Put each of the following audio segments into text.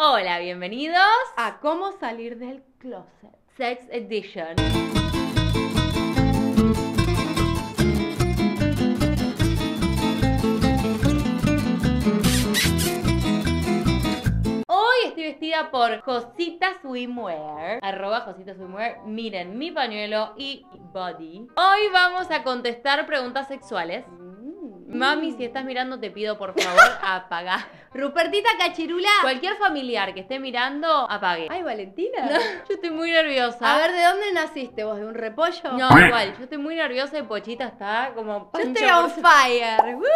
Hola, bienvenidos a Cómo salir del closet. Sex Edition. Hoy estoy vestida por Josita Swimwear, @Josita Swimwear. Miren mi pañuelo y body. Hoy vamos a contestar preguntas sexuales. Mami, si estás mirando, te pido por favor apagar. Rupertita Cachirula. Cualquier familiar que esté mirando, apague. Ay, Valentina. No, yo estoy muy nerviosa. A ver, ¿de dónde naciste vos? ¿De un repollo? No, igual, yo estoy muy nerviosa y Pochita está como... Yo estoy on fire. ¡Woo!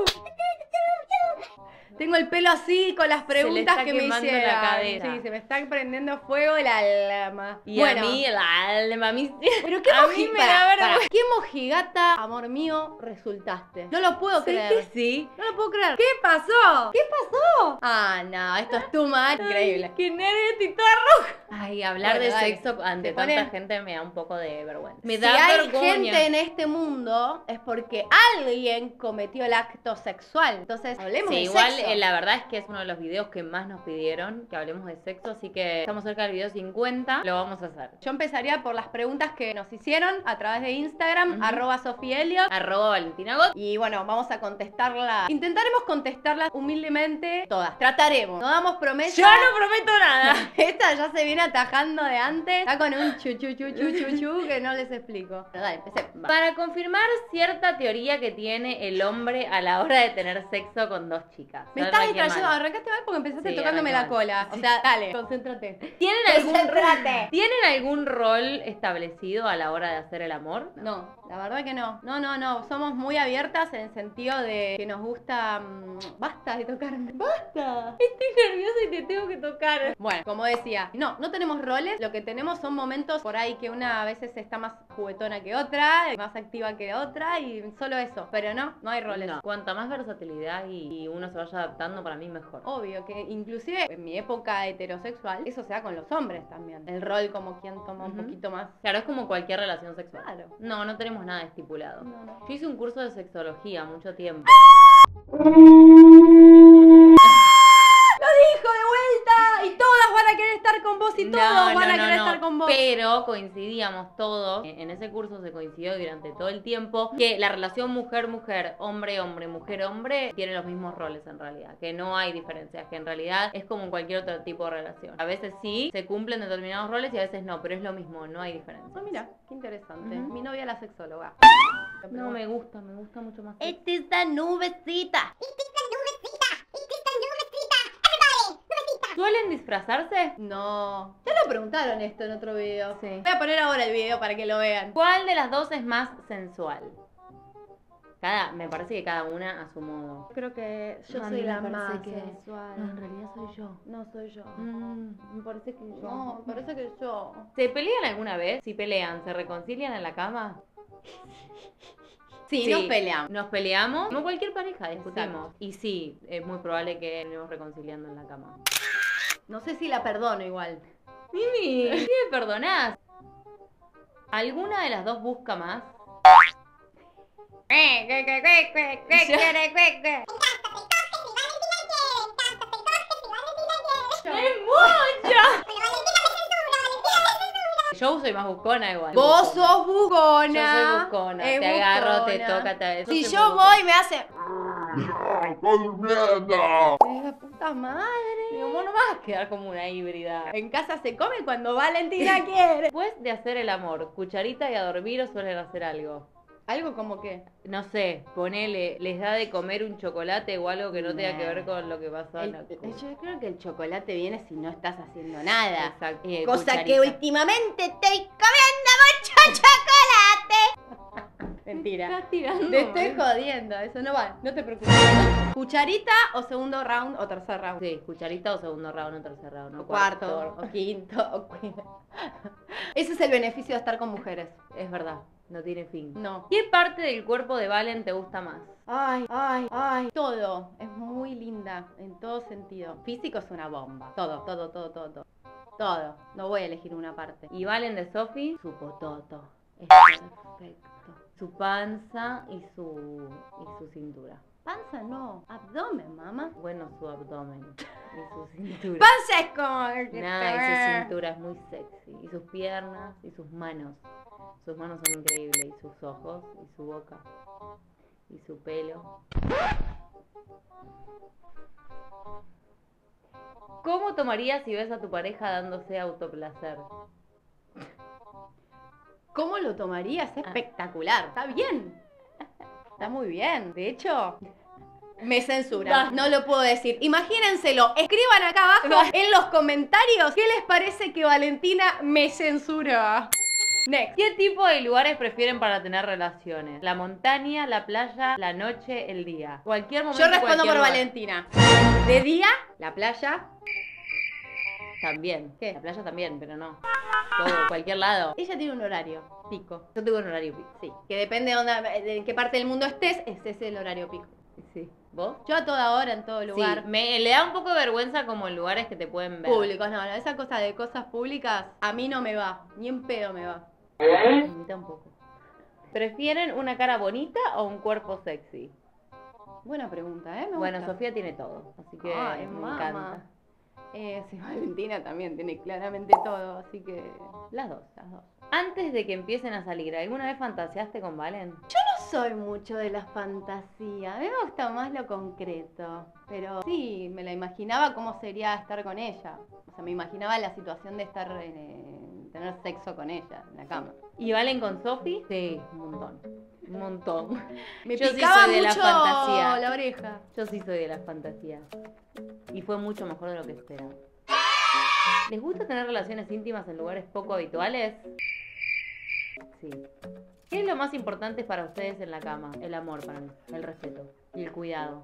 Tengo el pelo así con las preguntas está que me quemando hicieron. la cadera. Sí, se me está prendiendo fuego el alma. Y bueno, a mí, el alma, a mí... Pero qué a mí me da vergüenza. ¿Qué mojigata, amor mío, resultaste? No lo puedo creer. Que sí. No lo puedo creer. ¿Qué pasó? ¿Qué pasó? Ah, no, esto es too much. Increíble. Qué nervios, estoy toda roja. Ay, hablar de sexo ante tanta gente me da un poco de vergüenza. Me da vergüenza. Si hay gente en este mundo es porque alguien cometió el acto sexual. Entonces, hablemos de igual, sexo. La verdad es que es uno de los videos que más nos pidieron que hablemos de sexo, así que estamos cerca del video 50, lo vamos a hacer. Yo empezaría por las preguntas que nos hicieron a través de Instagram, @SofiElliot, @ValentinaGot. y bueno, vamos a contestarlas. Intentaremos contestarlas humildemente todas. Trataremos. No damos promesas. Yo no prometo nada. Esta ya se viene atajando de antes. Está con un chu que no les explico. Pero dale, empecemos. Para confirmar cierta teoría que tiene el hombre a la hora de tener sexo con dos chicas. Me estás distrayendo, arrancaste mal porque empezaste tocándome la cola. Sí. O sea, dale, concéntrate. ¿Tienen algún rol establecido a la hora de hacer el amor? No, la verdad que no. No. Somos muy abiertas en el sentido de que nos gusta... Basta de tocarme. ¡Basta! Estoy nerviosa y te tengo que tocar. Bueno, como decía, no tenemos roles. Lo que tenemos son momentos por ahí que una a veces está más juguetona que otra, más activa que otra, y solo eso. Pero no hay roles. No. Cuanta más versatilidad y uno se vaya adaptando, para mí mejor. Obvio que inclusive en mi época heterosexual, eso se da con los hombres también. El rol como quien toma un poquito más. Claro, es como cualquier relación sexual. Claro. No tenemos nada estipulado. No. Yo hice un curso de sexología mucho tiempo. ¡Lo dijo de vuelta! Y todas van a querer estar con vos y todos van a querer estar con vos. Pero coincidíamos todos, en ese curso se coincidió durante todo el tiempo, que la relación mujer-mujer, hombre-hombre, mujer-hombre, tiene los mismos roles en realidad. Que no hay diferencias, que en realidad es como en cualquier otro tipo de relación. A veces sí, se cumplen determinados roles y a veces no, pero es lo mismo, no hay diferencia. Oh, mira, qué interesante. Mi novia la sexóloga. No, me gusta mucho más. Esta es la nubecita. ¿Suelen disfrazarse? No. Ya lo preguntaron esto en otro video. Sí. Voy a poner ahora el video para que lo vean. ¿Cuál de las dos es más sensual? Me parece que cada una a su modo. Creo que yo A soy mí la me parece más que... sensual. No, en realidad soy yo. No soy yo. Me parece que yo. No, parece que yo. ¿Se pelean alguna vez? Si pelean, ¿se reconcilian en la cama? Sí, nos peleamos. Nos peleamos. Como cualquier pareja, discutimos. Y sí, es muy probable que nos estemos reconciliando en la cama. No sé si la perdono igual. Mimi, ¿qué me perdonás? ¿Alguna de las dos busca más? ¡Es mucho! Yo soy más buscona igual. Vos sos buscona. Yo soy buscona. Te agarro, te toca, te... Si yo voy me hace... ¡Estoy durmiendo! ¡La puta madre! Digo, vos no vas a quedar como una híbrida. En casa se come cuando Valentina quiere. Después de hacer el amor, cucharita y a dormir, o suelen hacer algo. Algo como que... No sé, ponele, les da de comer un chocolate o algo que no tenga que ver con lo que pasó en la yo creo que el chocolate viene si no estás haciendo nada. Exacto. Cosa Cucharita. que últimamente estoy comiendo mucho chocolate. Mentira. Estás tirando. Te estoy jodiendo, eso no va, no te preocupes. ¿Cucharita o segundo round o tercer round? Sí, cucharita o segundo round o tercer round. O cuarto, o quinto, o quinto. Ese es el beneficio de estar con mujeres. Es verdad, no tiene fin. No. ¿Qué parte del cuerpo de Valen te gusta más? Ay. Todo. Es muy linda en todo sentido. Físico es una bomba. Todo. Todo. No voy a elegir una parte. Y Valen de Sofi, su pototo. Es perfecto. Su panza y su cintura. Panza no, abdomen, mamá. Bueno, su abdomen y su cintura. Panza es como... Nada, y su cintura es muy sexy. Y sus piernas y sus manos. Sus manos son increíbles. Y sus ojos y su boca. Y su pelo. ¿Cómo tomarías si ves a tu pareja dándose autoplacer? ¿Cómo lo tomarías? Es espectacular. Está bien. Está muy bien. De hecho, me censura. No lo puedo decir. Imagínenselo. Escriban acá abajo en los comentarios qué les parece que Valentina me censura. Next. ¿Qué tipo de lugares prefieren para tener relaciones? La montaña, la playa, la noche, el día. Cualquier momento. Yo respondo cualquier por lugar. Valentina. De día, la playa. También. ¿Qué? La playa también, pero no. Todo, cualquier lado. Ella tiene un horario pico. Yo tengo un horario pico. Sí. Que depende de en qué parte del mundo estés, ese es el horario pico. Sí. ¿Vos? Yo a toda hora, en todo lugar. Sí, le da un poco de vergüenza como en lugares que te pueden ver. Públicos, no, esa cosa de cosas públicas a mí no me va. Ni en pedo me va. A mí tampoco. ¿Prefieren una cara bonita o un cuerpo sexy? Buena pregunta, ¿eh? Me Bueno, gusta. Sofía tiene todo, así que Ay, me mamá. encanta. Sí, Valentina también tiene claramente todo, así que... Las dos. Antes de que empiecen a salir, ¿alguna vez fantaseaste con Valen? No soy mucho de la fantasía, a mí me gusta más lo concreto. Pero sí, me la imaginaba cómo sería estar con ella. O sea, me imaginaba la situación de estar, tener sexo con ella en la cama. ¿Y Valen con Sofi? Sí, un montón. Un montón. Me Yo sí picaba soy de la mucho fantasía. la oreja. Yo sí soy de las fantasías. Y fue mucho mejor de lo que esperaba. ¿Les gusta tener relaciones íntimas en lugares poco habituales? Sí. ¿Qué es lo más importante para ustedes en la cama? El amor para mí, el respeto y el cuidado.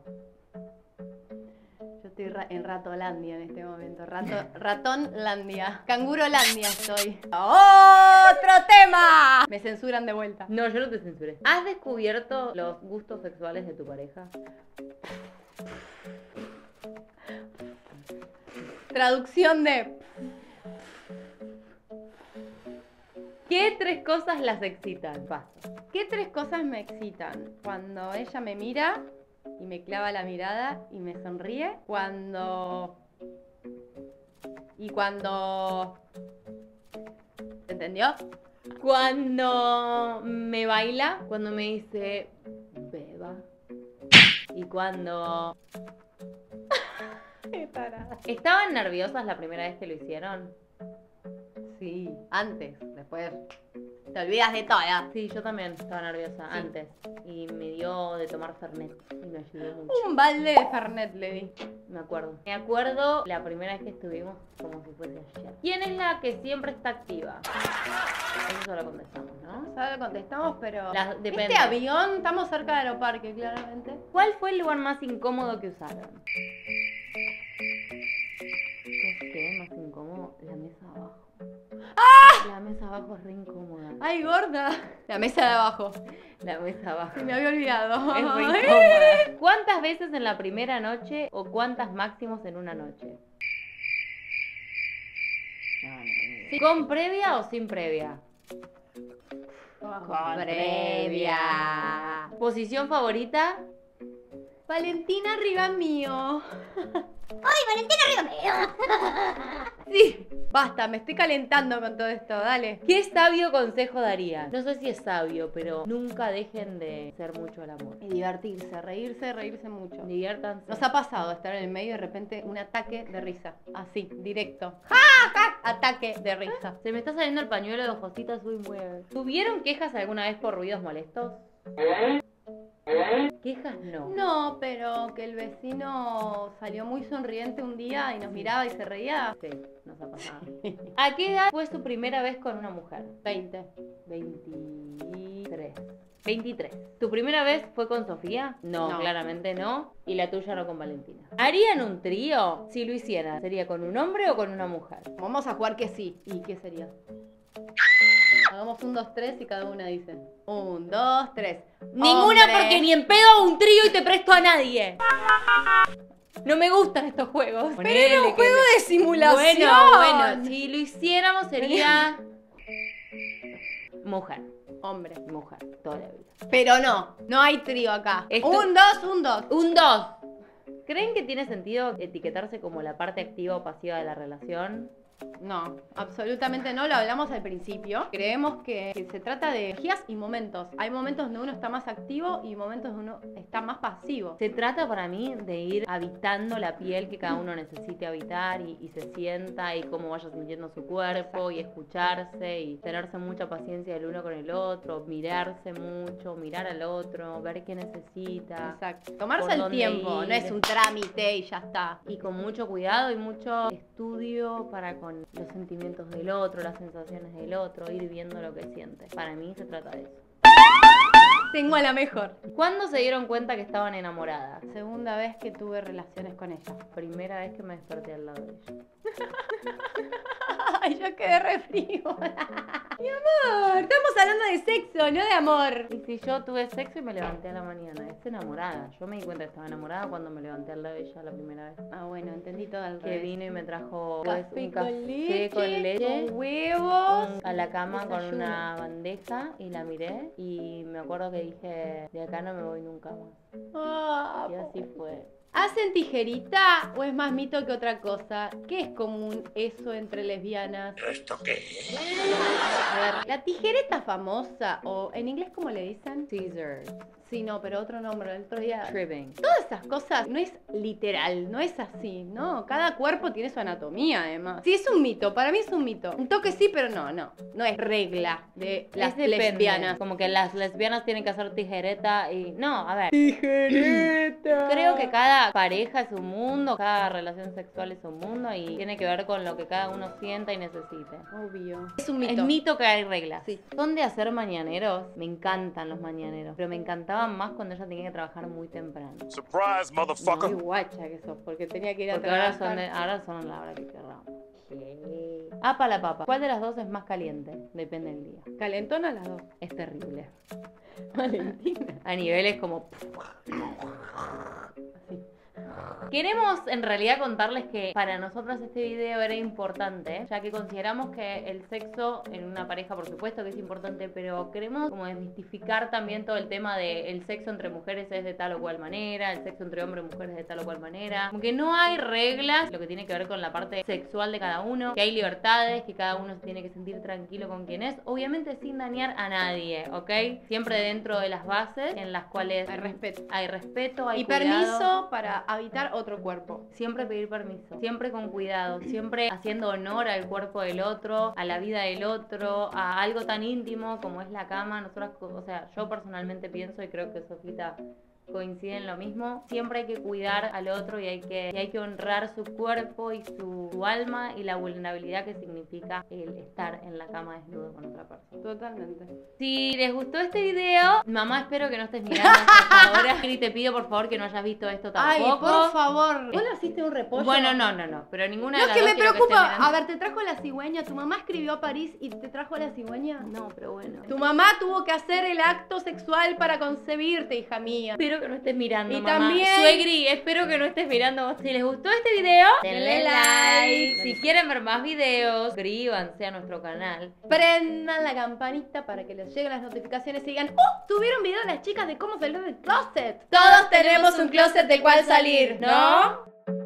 Yo estoy en Ratolandia en este momento. Ratonlandia. Cangurolandia estoy. ¡Otro tema! Me censuran de vuelta. No, yo no te censuré. ¿Has descubierto los gustos sexuales de tu pareja? Traducción de... ¿Qué tres cosas las excitan? Paso. ¿Qué tres cosas me excitan? Cuando ella me mira y me clava la mirada y me sonríe. Cuando... ¿Entendió? Cuando me baila, cuando me dice beba. Y cuando... Qué tarada. ¿Estaban nerviosas la primera vez que lo hicieron? Sí, antes, después te olvidas de todo. Sí, yo también estaba nerviosa antes. Y me dio de tomar Fernet. Y me ayudó mucho. Un balde de Fernet le di. Me acuerdo. Me acuerdo la primera vez que estuvimos como si fuese ayer. ¿Quién es la que siempre está activa? Eso lo contestamos, ¿no? Ahora contestamos, pero... Depende. Este avión, estamos cerca del aeroparque, claramente. ¿Cuál fue el lugar más incómodo que usaron? ¿Qué más incómodo? La mesa abajo. ¡Ah! La mesa abajo es re incómoda. ¡Ay, gorda! La mesa de abajo. La mesa abajo. Me había olvidado. Es re incómoda. ¿Cuántas veces en la primera noche o cuántas máximos en una noche? Sí. ¿Con previa o sin previa? Con previa. ¿Posición favorita? Valentina arriba mío. ¡Ay, Valentina arriba! Sí, basta, me estoy calentando con todo esto, dale. ¿Qué sabio consejo daría? No sé si es sabio, pero nunca dejen de hacer mucho el amor. Y divertirse, reírse mucho. Diviértanse. Nos ha pasado estar en el medio y de repente un ataque de risa. Así, directo. ¡Ja, ja! Ataque de risa. Se me está saliendo el pañuelo de ojositas, soy weird. ¿Tuvieron quejas alguna vez por ruidos molestos? Quejas no. No, pero que el vecino salió muy sonriente un día y nos miraba y se reía. Sí, nos ha pasado. ¿A qué edad fue su primera vez con una mujer? 20. 23. 23. ¿Tu primera vez fue con Sofía? No, No. claramente no. Y la tuya no con Valentina. ¿Harían un trío? Si lo hicieran, ¿sería con un hombre o con una mujer? Vamos a jugar que sí. ¿Y qué sería? Hagamos 1, 2, 3 y cada una dice 1, 2, 3. Ninguna, porque ni en pedo hago un trío y te presto a nadie. No me gustan estos juegos. Pero era un juego de simulación. Bueno, si lo hiciéramos sería mujer. hombre. Mujer, toda la vida. Pero no hay trío acá. Esto- Un 2, un 2. Un 2. ¿Creen que tiene sentido etiquetarse como la parte activa o pasiva de la relación? No, absolutamente no, lo hablamos al principio. Creemos que se trata de energías y momentos. Hay momentos donde uno está más activo y momentos donde uno está más pasivo. Se trata para mí de ir habitando la piel que cada uno necesite habitar y se sienta y cómo vaya sintiendo su cuerpo y escucharse y tenerse mucha paciencia el uno con el otro, mirarse mucho, mirar al otro, ver qué necesita. Exacto. Tomarse por el dónde tiempo, ir. no es un trámite y ya está. Y con mucho cuidado y mucho estudio para con los sentimientos del otro, las sensaciones del otro, ir viendo lo que siente. Para mí se trata de eso. Tengo a la mejor. ¿Cuándo se dieron cuenta que estaban enamoradas? Segunda vez que tuve relaciones con ella. Primera vez que me desperté al lado de ella. Ay, yo quedé re frío. Mi amor, estamos hablando de sexo, no de amor. Y si yo tuve sexo y me levanté a la mañana, es enamorada. Yo me di cuenta que estaba enamorada cuando me levanté al lado de ella la primera vez. Ah, bueno, entendí todo al Que revés. vino y me trajo Café pues, un con café con leche, con huevos. a la cama con desayuno. una bandeja y la miré y me acuerdo que dije, de acá no me voy nunca más. Ah, Y así fue. ¿Hacen tijerita o es más mito que otra cosa? ¿Qué es común eso entre lesbianas? ¿Esto qué es? A ver, la tijereta famosa, o en inglés, ¿cómo le dicen? Scissors, Sí, no, pero otro nombre, el otro día. trimming. Todas esas cosas no es literal, no es así, ¿no? Cada cuerpo tiene su anatomía, además. Sí, es un mito, para mí es un mito. Un toque sí, pero no es regla de las Es depende. lesbianas. Como que las lesbianas tienen que hacer tijereta y... No, a ver. Tijereta. Creo que cada pareja es un mundo, cada relación sexual es un mundo y tiene que ver con lo que cada uno sienta y necesite. Obvio. Es un mito. Es mito que hay reglas. Sí. ¿Son de hacer mañaneros? Me encantan los mañaneros, pero me encantaban más cuando ella tenía que trabajar muy temprano. Surprise, Qué motherfucker. guacha que sos, porque tenía que ir a Porque ahora trabajar. son la hora que querramos. Apa la papa. ¿Cuál de las dos es más caliente? Depende del día. Calentona las dos. Es terrible. Valentina. A niveles como... Así. Queremos en realidad contarles que para nosotras este video era importante, ya que consideramos que el sexo en una pareja, por supuesto que es importante, pero queremos como desmistificar también todo el tema de el sexo entre mujeres es de tal o cual manera, el sexo entre hombres y mujeres es de tal o cual manera, como que no hay reglas, lo que tiene que ver con la parte sexual de cada uno, que hay libertades, que cada uno se tiene que sentir tranquilo con quien es, obviamente sin dañar a nadie, ¿ok? Siempre dentro de las bases en las cuales Hay respeto. hay respeto, hay Y cuidado. permiso para habitar otro cuerpo. Siempre pedir permiso, siempre con cuidado, siempre haciendo honor al cuerpo del otro, a la vida del otro, a algo tan íntimo como es la cama. Nosotras, o sea, yo personalmente pienso y creo que Sofita coincide en lo mismo, siempre hay que cuidar al otro y hay que honrar su cuerpo y su alma y la vulnerabilidad que significa el estar en la cama desnudo con otra persona. Totalmente. Si les gustó este video, mamá, espero que no estés mirando esto hasta ahora y te pido por favor que no hayas visto esto Ay, tampoco. por favor. ¿Vos le hiciste un repollo? Bueno, no, pero ninguna No, de es las que dos me quiero preocupa. esté mirando. A ver, ¿te trajo la cigüeña? ¿Tu mamá escribió a París y te trajo la cigüeña? No, pero bueno. Tu mamá tuvo que hacer el acto sexual para concebirte, hija mía. Espero que no estés mirando, Y mamá. también- Suegri, espero que no estés mirando. Si les gustó este video, Denle like. Si quieren ver más videos, suscríbanse a nuestro canal. Prendan la campanita para que les lleguen las notificaciones y digan ¡Oh! Tuvieron video las chicas de cómo salir del closet. Todos tenemos un closet del cual salir, ¿no?